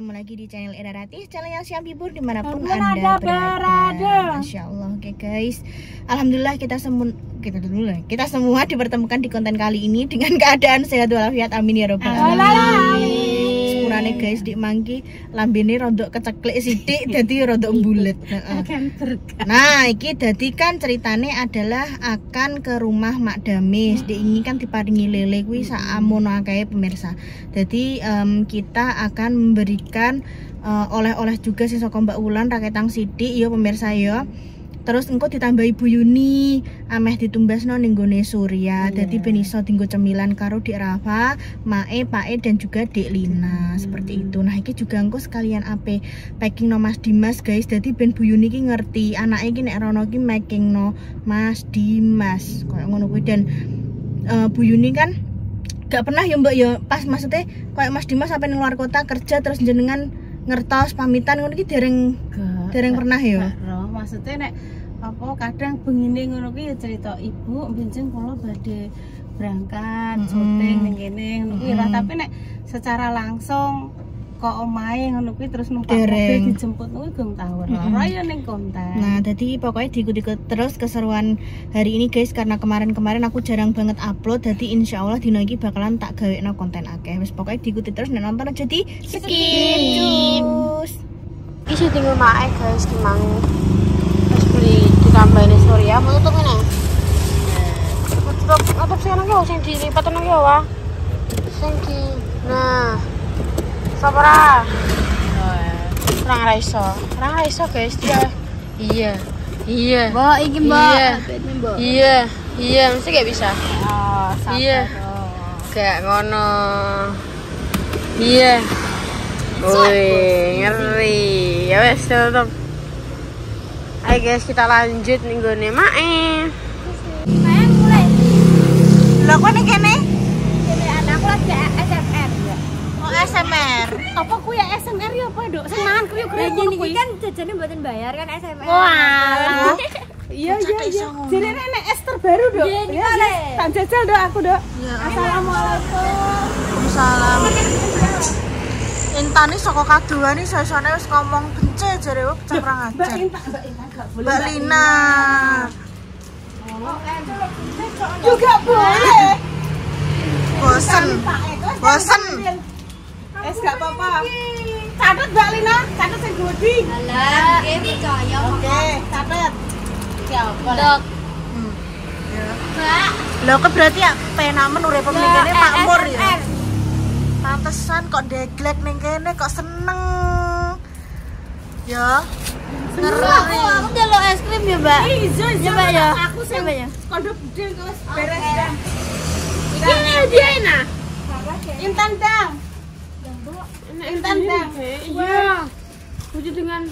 ketemu lagi di channel Ira Ratih, channel yang siap hibur dimanapun Anda berada. Masya Allah, oke guys. Alhamdulillah kita semua dipertemukan di konten kali ini dengan keadaan sehat walafiat. Amin ya robbal alamin. Sepurane guys, dik mangki lambene rodok keceklek sithik dadi rodok bulet. Nah, iki dadi kan ceritane adalah akan ke rumah Mak Damis. Dik ini kan diparingi lele kuwi samono akeh pemirsa. Jadi kita akan memberikan oleh-oleh juga sing saka Mbak Wulan raketang sithik ya pemirsa ya. Terus engko ditambah Ibu Yuni ameh ditumbasno ning gone Surya. Dadi ben iso dienggo cemilan karo Dik Rafa, Mae, Pae dan juga Dik Lina. Seperti itu. Nah, iki juga engko sekalian ape packing no Mas Dimas guys. Dadi ben Bu Yuni iki ngerti anake iki nek rono iki making no Mas Dimas. Kayak ngono kuwi dan Bu Yuni kan gak pernah ya Mbak ya pas maksudnya kayak Mas Dimas sampai luar kota kerja terus jenengan ngertos pamitan ngono iki dereng pernah ya. Maksudnya nek apa kadang bengine ngono ki ya cerita ibu benjing kula badhe berangkat syuting ning kene ngono ki tapi nek secara langsung kok omahe ngono kuwi terus numpak mobil dijemput kuwi gong tau ora ya ning konten. Nah, jadi pokoknya diikut-ikut terus keseruan hari ini guys karena kemarin aku jarang banget upload. Jadi insyaallah dino iki bakalan tak gawekno konten akeh. Wis pokoknya diikuti terus nek nonton aja di skip. Cus. Iki syuting omahe guys gimang. Terus beli ditambahin Surya mau tutup ini. Tutup sing ana ki sing dilipat ana ki wae. Sing di nah Sabra. Orang raiso guys dia. Iya. Mbak iki Mbak. Iya, mesti gak bisa. oh, Iya. Kayak ngono. Iya. Woi, ngeri. Ya wes tutup. Ayo guys, kita lanjut ning gone Mae. Sayang mulai. Lho kok ning kene? Kene anakku lagi SMR. SMR. apa ku ya SMR ya apa Dok? Sing mangan ku yo Ini kan jajannya mboten bayar kan SMR. Wah. Iya. Jadi nenek es terbaru Dok. Iya. Tak jajal Dok aku Dok. Assalamualaikum. Waalaikumsalam. Intani saka kaduan iki sesone wis ngomong bence jare wis pecah perang aja. Mbak Intan gak boleh. Mbak Lina. Juga boleh. Bosen. Es gak apa-apa. Catet Mbak Lina, catet sing gudi. Alah, nggih percaya. Oke, catet. Siapa? Dok. Ya. Mbak. Lho kok berarti ya penamen urip ning kene makmur ya. Pantesan kok deglek ning kene kok seneng. Ya. Aku ndelok es krim ya, Mbak. Iya, Mbak ya. Aku sing kondok gede wis beres kan. Ini dia nah. Intan dang. Intan dang. Iya. Wujud dengan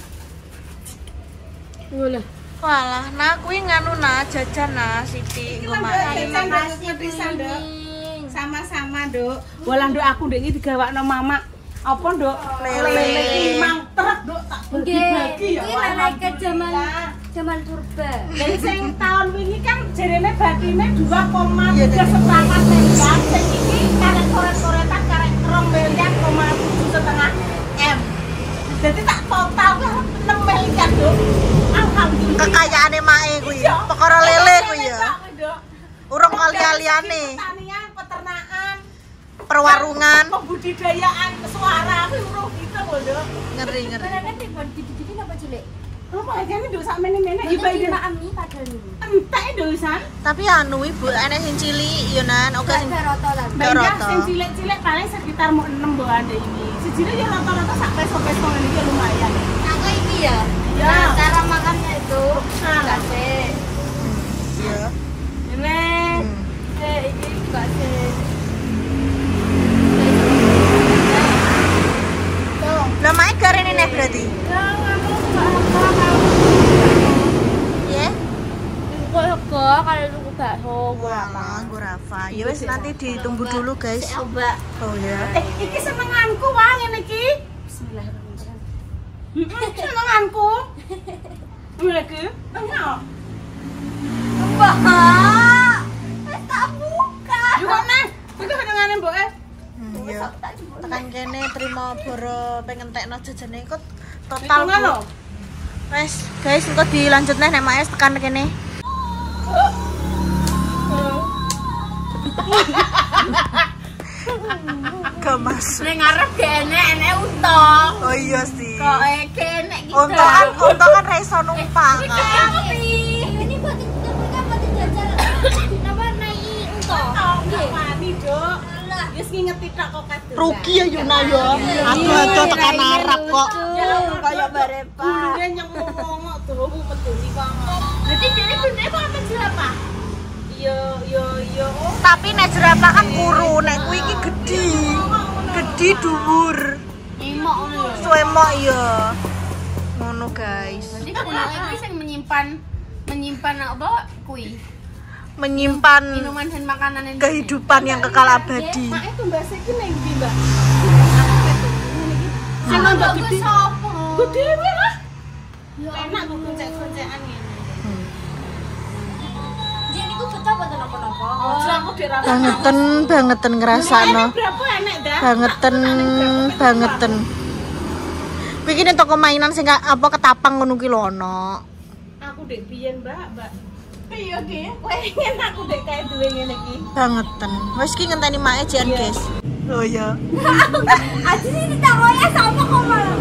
boleh. Walah, nah kuwi nganu nah jajan nah Siti nggo Mae. Terima kasih sama-sama Dok. Walah Dok aku ndek iki digawakno Mama. Apa Dok? Lele iki 5 truk Dok tak bagi-bagi ya. Iki lele ke zaman purba. Dan sing tahun wingi kan jarene batine 2,3 seprapat miliar. Sing iki karek koret-koretan karek 2 miliar, 7,5 M. Jadi tak total 6 miliar Dok. Alhamdulillah. Kekayaane Mae kuwi. Perkara lele kuwi ya. Urung kali-aliane. Pertanian, peternakan, Perwarungan, pembudidayaan suara kuwi urung gitu lho Dok. ngeri. Kan dibikin apa cilik? Rumah kene Dok sakmene-mene iki bae Ini ami padahal niku. entek Dosan. Tapi anu Ibu enek sing cilik yo nan, oke sing Roto lah. Banyak sing cilik-cilik paling sekitar mau 6 bulan deh ini. Sejine ya rata-rata sak peso-peso ngene iki lumayan. Aku ini ya. Ya. Nah, cara makannya itu kasih. iya. Ini Ini kasih. tuh. Lah Mae garene nek berarti. Ya? Kok kalau tunggu bakso Walah, nggo Rafa. Ya wis nanti ditunggu dulu guys. coba. Oh ya. Iki senenganku wae ngene iki. Bismillahirrahmanirrahim. Senenganku. Ngene iki. Enak. Mbak. Tak buka. Juga Mas, itu senengane mboke. Iya. tekan kene terima boro pengen tekno jajane ikut total lho. Wes guys, engko dilanjut nih nek Mas tekan kene. Gamas. Ning ngarep enek unta. Oh iya sih. Kok enek gitu. Unta kan ra iso numpak kan. Ini buat kita buat jajal. Napa naik unta? Nggih. Wani, Dok. Wis ngingeti tok kok kadung. Rugi ya Yuna ya. Aduh tekan Arab kok. Kaya barepa. Gurune nyemong tuh medeni kok. Berarti dene gune kok apa jerapah? Iya. Tapi nek jerapah kan kuru, nek kuwi iki gedhi. Gedhi dhuwur. Imok ngono ya. Suemok ya. Ngono guys. Berarti kunake kuwi sing menyimpan apa kuwi? Menyimpan Minuman dan makanan yang kehidupan yang kekal abadi. Mak itu mbak iki ning ndi, Mbak? sing mbok gede sapa? Gede wae lah. Ya enak kok goncek-goncekan ngene. Jadi niku betah boten napa-napa. Ojo aku dirasa. Bangetan ngrasakno. Berapa enek dah? Bangetan. Kuwi iki toko mainan sing apa ketapang ngono ki lho ana. Aku dek biyen, Mbak. Iya ki, pengen aku dek kayak duwe ngene iki. Bangetan. Wis ki ngenteni make jan, guys. Oh iya. Aji sih ditakoki sama kok malah.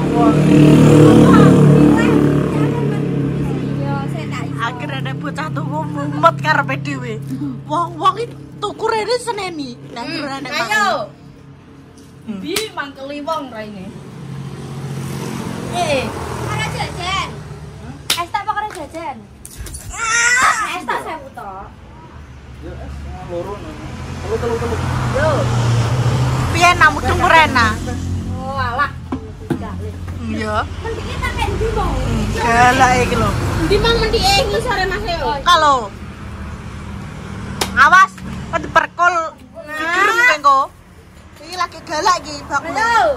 Yo, saya tak iso. Akhirnya ada bocah tuku mumet karepe dhewe. Wong iki tuku rene seneni. Lah rene Ayo. Bi mangkeli wong raine. Karo jajan. Es tak apa karo jajan? Es tak saya putar. Yo. piye namu tuku rena. Oh, alah. Iya. Mendiki tak kayak ndi mau. Galak iki lho. Ndi mang mendike ngisore Mas yo. Kalau awas, kok diperkol dikirim kengko. Iki lagi galak iki, bakul.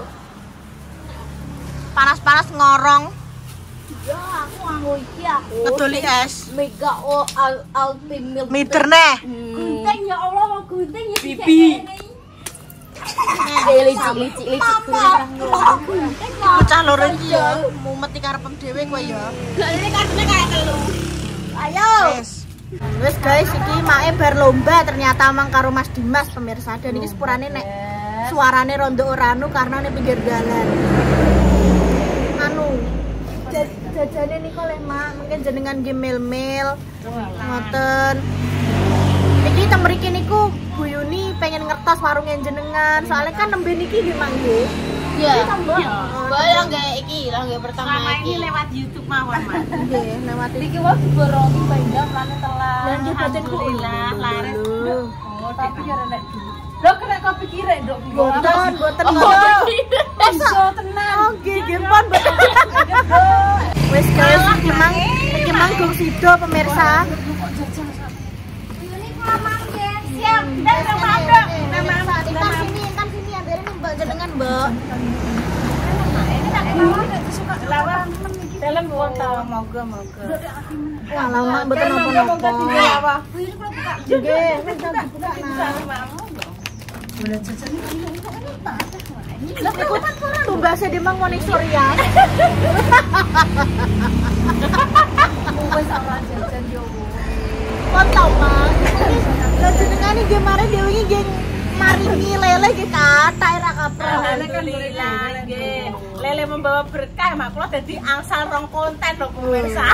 Panas-panas ngorong. Ya, aku nganggo iki aku. Ngedoli es. Mega ultimate. Mider neh. Gunting ya Allah, mau gunting ya. Bibi. Licik. Bocah loro iki ya, mumet iki karepem dhewe kowe ya. Lah ini kartune kayak telu. Ayo. Wes guys, iki make bar lomba ternyata mang karo Mas Dimas pemirsa. Dan iki sepurane nek suarane rondo ora anu karena ning pinggir dalan. Anu jajane niku le Mak, mungkin jenengan nggih mil-mil. Ngoten. Iki temriki niku Bu Yuni pengen ngertos warungnya jenengan, soalnya kan nembe niki nggih Mang nggih. Iya. Bayang gak iki, lah gak pertama Selama iki. ini lewat YouTube mawon, Mas. Nggih, lewat Iki wae diborongi panjang lane telah. Lah, nggih, badan kok Alhamdulillah laris. Loh. Oh, tapi ya rene dulu. Lho kena kepikiran, Dok. boten Iso tenan. Oh, nggih pon boten. Wes guys, iki mang gong sido pemirsa. Ini kula mangke. Siap, dan nama Kan sini ambilin Mbak jenengan, Mbak. ini tak mau suka lawan dalam kota moga. Wah, lama mboten napa-napa. Ini kula buka. Nggih, wis dibuka nah. Lah iku tumbase di Mang Monisorian. Wes ora jajan yo. Kon tau, Mas. Lah jenengane nggih mare dhewe iki nggih maringi lele iki kathah ra kaprah. Alhamdulillah nggih. Lele membawa berkah, Mak. Kula dadi angsal rong konten lho pemirsa.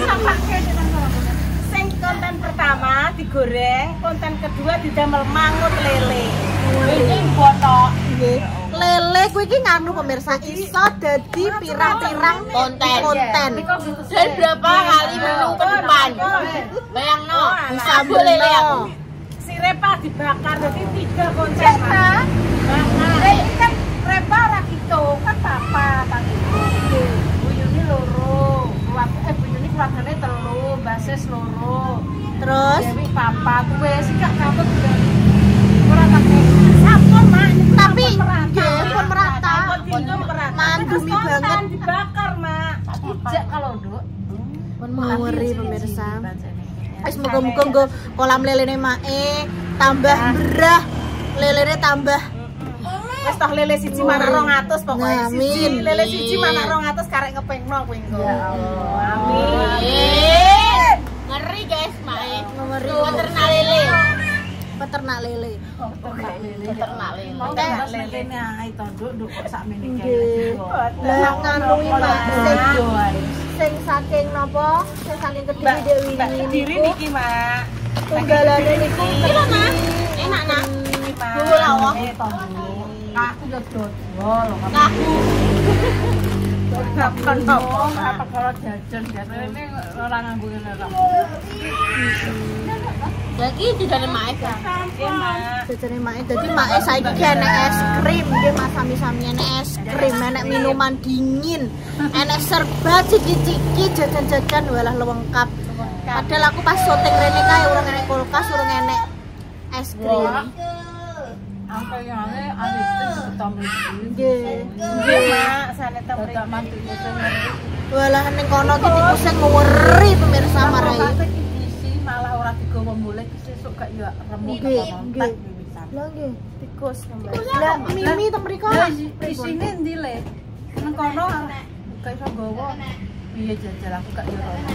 Sing konten pertama digoreng, konten kedua didamel mangut lele. Ini botok. Nggih. Lele kuwi iki nganu pemirsa iso dadi pirang-pirang konten. Dan berapa kali menu ke depan? Bayangno, Bisa lele aku. Si Repa dibakar jadi 3 konten. Bakar. Ini kan Repa ra gitu, kan bapak kan itu. Bu Yuni loro, Bu Yuni keluargane telu, basis loro. Terus Dewi papa kuwe sih gak kabut. Ora pakai sampun, Mak. tapi nggih pun merata. Mandumi Konten banget. dibakar, Mak. Ijak kalau, Duk. Pun mengawari pemirsa. Wis muga-muga nggo kolam lelene mae tambah berah. Lelene tambah Wis toh lele siji manak 200 pokoke. Nah, amin. Lele siji manak 200 karek ngepengno kuwi engko. Ya Allah. Amin. Ngeri guys, mae. Ngeri. Peternak lele. Peternak lele. Peternak lele. Mongke lelene ae to nduk kok sakmene Nggih. kae. Lah nganu iki Mbak sing saking napa? Sing saking Kediri Dewi Kediri niki, Mak. tunggalane niku Lho, Mas. Enak, Nak. Dulu lawak. Aku yo dodol. Kaku. Kan apa kalau jajan ini ora nganggo ngene kok. Lagi tidak ada mae kan. Iya, Mak. jajane make. Dadi make saiki ki enek es krim, nggih Mas sami-sami enek es krim, enek minuman dingin, enek serba ciki-ciki jajan-jajan walah lengkap. Padahal aku pas syuting rene kae urung enek kulkas, urung enek es krim. Angka yang itu ditambahi. Nggih. Nggih, Mak, sane tambahi mantu sing Walah ning kono ki tikusnya ngeri pemirsa marai. isi malah ora digawa mulih sesuk gak ya remuk Nggih, nontak nggih. wiwisan. Lah nggih. Tikus Lah mimi to mriko. isine ndi le? Nang kono gak iso gawa. Piye jajal aku gak yo ora.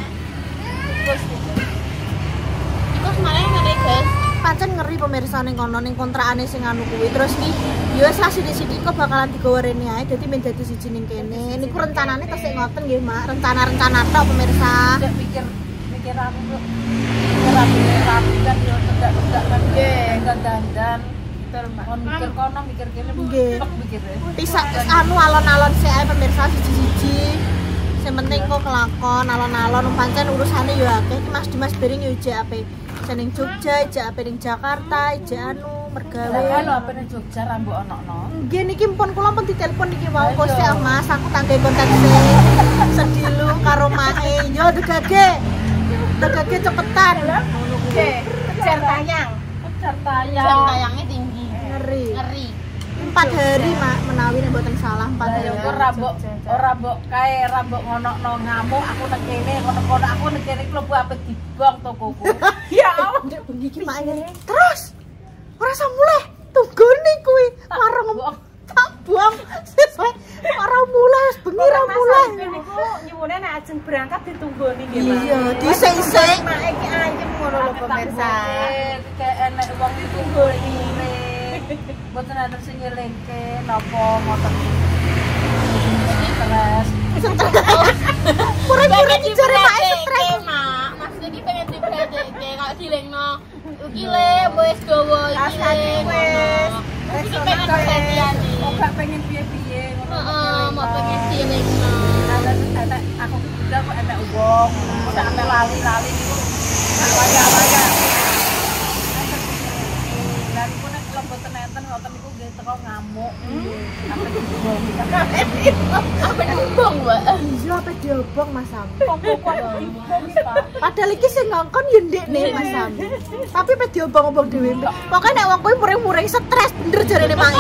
Tikus mae ngene guys. Pancen ngeri pemirsa ning kono ning kontrakane sing anu kuwi. Terus ki ya wis lah sithik-sithik kok bakalan digawa rene ae. Dadi men dadi siji ning kene. Niku rencanane tesih ngoten nggih, Mak. Rencana-rencana tok pemirsa. Gak mikir aku kok. Rapi kan yo tegak-tegak kan. Nggih, dandan. Kon mikir kono mikir kene Nggih. mikir. Bisa anu alon-alon sik ae pemirsa siji-siji. Sing penting kok kelakon alon-alon pancen urusane yo akeh. Iki Mas Dimas Bering yo ijek ape. Ning Jogja, ijek ape ning Jakarta, ijek anu mergawe. Kalau apa ning Jogja rambu ono-ono. Nggih niki pun kula pun ditelepon niki wau kose Mas, aku tangge kontak sedilu karo mae. Yo degage. Degage cepetan. Nggih, kejar tayang. Jam tayangnya tinggi. Ngeri. Ngeri. 4 hari Mak menawi nek mboten salah 4 hari. Ora mbok kae rambok ngono ngamuk aku nang kene ngono-ngono aku nang kene klebu ape dibong tokoku. Ya Allah. Ndek bengi iki Mak ngene. Terus ora usah mulai. Tunggone kuwi warung tak buang sesuai ora mulai wis bengi ora mulai. Niku nyuwune nek ajeng berangkat ditunggoni nggih, Mas. Iya, disik-sik. Mak iki ayem ngono lho pemirsa. Kayak enek wong ditunggoni. Mboten ada sing nyelengke napa motor stres. Pura-pura dicari Mak stres. Mak. Maksudnya iki pengen dipredeke kalau dilengno. Iki le wis dawa iki le. Iki pengen perhatiane. Kok gak pengen piye-piye ngono. Heeh, mau pengen dilengno. Ada aku udah kok enek wong. Kok sampe lali-lali niku. Waya-waya. Lan iku nek kula mboten enten ngoten niku nggih teko ngamuk. Apa dibong. Apa dibong, Mbak? Iya apa diobong Mas Sam. Padahal iki sing ngongkon yo ndekne Mas Sam. Tapi pe diobong-obong dhewe. Pokoke nek wong kuwi muring-muring stres bener jarene Mak.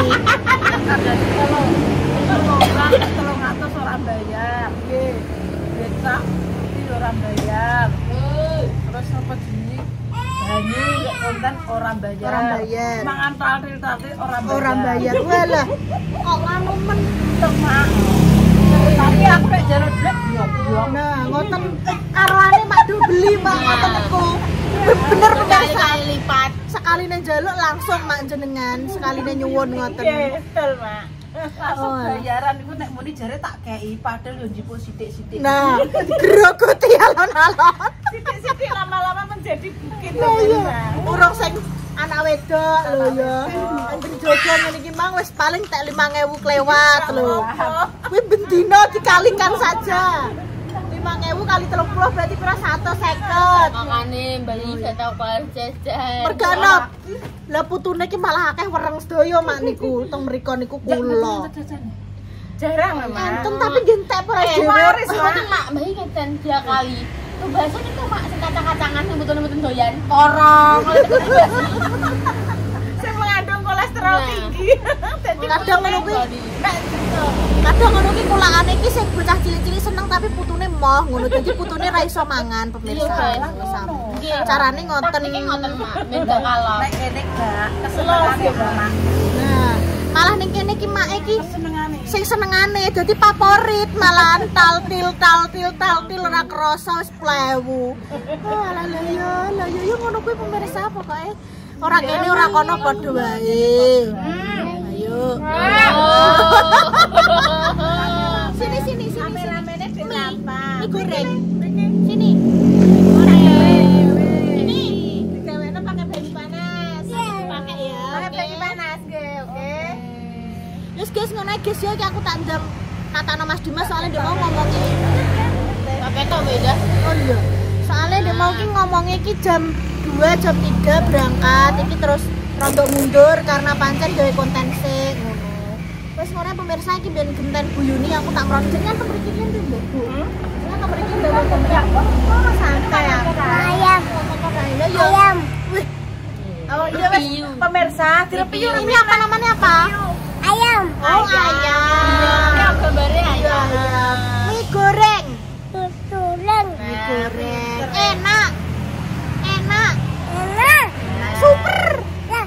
Tolong atas orang bayar. Nggih. Becak iki ora bayar. Terus apa jenenge? Banyu gak konten orang bayar. Orang bayar. Mangan tatil-tatil orang bayar. Orang bayar. Walah. Kok anu mentek Mak. Tapi aku nek jalur blek buang. Nah, ngoten karwane Mak do beli Mak ngoten niku. Bener pemirsa. Kali lipat. Sekali nang njaluk langsung Mak jenengan, sekali nang nyuwun ngoten. Betul, Mak. Langsung bayaran iku nek muni jare tak kei padahal yo njipuk sithik-sithik. Nah, grogoti alon-alon. Sithik-sithik lama-lama menjadi bukit. Lah iya, urung sing anak wedok lho ya. Anjen Jogja ngene iki mang wis paling tek 5.000 kelewat lho. Kuwi bendina dikalikan saja. 5.000 kali 30 berarti pira 150. Makane Bali gak tau kal jajan. Mergana. Lah putune iki malah akeh wereng sedaya mak niku teng mriko niku kula. Jarang Mak. Enten tapi gentek para dhewe. Waris Mak, Mbak ngeten 2 kali. Tuh bahasa niku Mak sing kacang-kacangan sing betul-betul doyan. Korong. Sing mengandung kolesterol tinggi. Kadang ngono kuwi. Kadang ngono ki kulakane iki sing bocah cilik-cilik seneng tapi putune moh ngono. Dadi putune ra iso mangan pemirsa. Carane ngoten iki ngoten Mak, ben gak kalah. Nek kene gak kesenengane Mak. Nah, malah ning kene iki mak iki sing senengane dadi favorit malah tal-til ora krasa wis plewu. Lah yo ngono kuwi pemirsa pokoke ora kene ora kono padha wae. Ayo. Sini. Rame-ramene kenapa? Ini goreng. Sini. Ini Digawene pakai banyu panas. pakai ya. Pakai banyu panas, oke. Terus guys ngono guys ya aku tak ndang katano Mas Dimas soalnya dia mau ngomongnya. Pakai to beda. Oh iya. Soalnya dia mau ki ngomongnya ki jam 2 jam 3 berangkat iki terus rondo mundur karena pancen gawe konten sik ngono. Wis ngono pemirsa iki ben genten buyuni aku tak meron jenengan mriki ki nduk Bu. Jenengan mriki gawe konten. Oh santai ya. Ayam. Ayam. Wih. Oh iya wes pemirsa, Review ini apa namanya apa? Ayam. Oh ayam. Ya gambarnya ayam. Mie goreng. Tulen. Mie goreng. Enak. Enak. Super. Ya.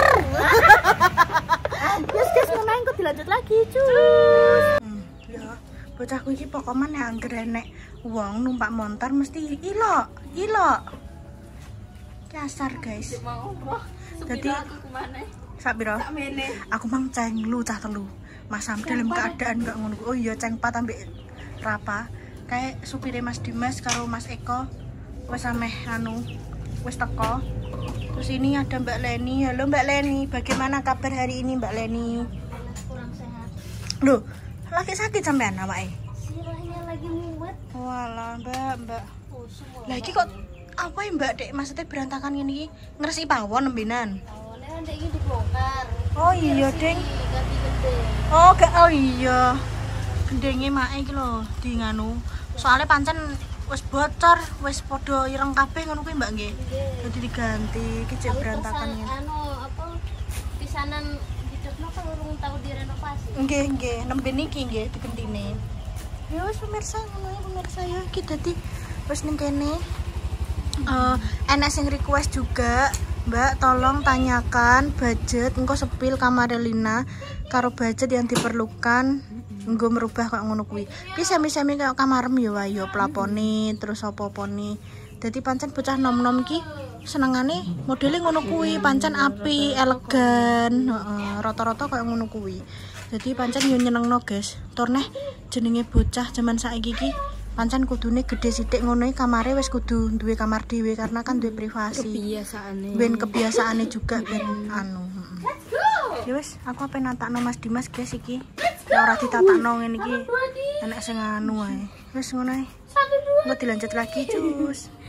Guys ngono kok dilanjut lagi, cus. Ya, bocahku iki pokokan nek angger enek wong numpak montor mesti ilok. Kasar, guys. Jadi sak piro? Aku mang ceng lu cah telu. Mas Sam dalam keadaan gak ngono. Oh iya ceng 4 ambek Rapa. Kayak supire Mas Dimas karo Mas Eko wis ameh wis teko. Terus ini ada Mbak Leni. Halo Mbak Leni, bagaimana kabar hari ini Mbak Leni? Kurang sehat. Loh, lagi sakit sampean awake? Sirahnya lagi mumet. Walah, Mbak. Oh, semua. Lah iki kok apa ya Mbak Dek maksudnya berantakan ngene iki? Ngresiki pawon nembenan. Awalnya kan ini dibongkar. Oh iya, Ding. Ganti gede. Oh iya. Gendenge mae iki lho di nganu. Soalnya pancen wis bocor, wis padha ireng kabeh ngono kuwi Mbak nggih. Jadi diganti, iki jek berantakan ngene. Pisanan hidupnya kan urung tahu direnovasi. Nggih, nemben iki nggih digentine. Ya wis pemirsa ngono ya pemirsa ya iki dadi wis ning kene. Enak sing request juga Mbak tolong tanyakan budget engko sepil kamarelina karo budget yang diperlukan nggo merubah kok ngono kuwi. Ki sami-sami kaya kamarem ya wae ya plafone terus apa-apane. Dadi pancen bocah nom-nom ki senengane modele ngono kuwi, pancen apik, elegan, rata-rata kaya ngono kuwi. Dadi pancen yo nyenengno guys. Tur neh jenenge bocah zaman saiki ki pancen kudune gede sithik ngono kamare wis kudu duwe kamar dhewe karena kan duwe privasi. Kebiasaane. Ben kebiasaane juga ben anu. Ya wis, aku ape natakno Mas Dimas guys iki. Ya ora ditatakno ngene iki. Enek sing anu ae. Wis ngono ae. Engko dilanjut lagi, cus.